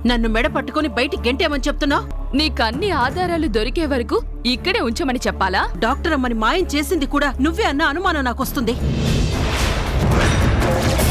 నన్ను మెడ పట్టుకుని బయటికి గెంటేమని చెప్తున్నావు? నీకన్ని ఆధారాలు దొరికే వరకు ఇక్కడే ఉంచమని చెప్పాలా? డాక్టర్ అమ్మని మాయం చేసింది కూడా నువ్వే అన్న అనుమానం నాకొస్తుంది.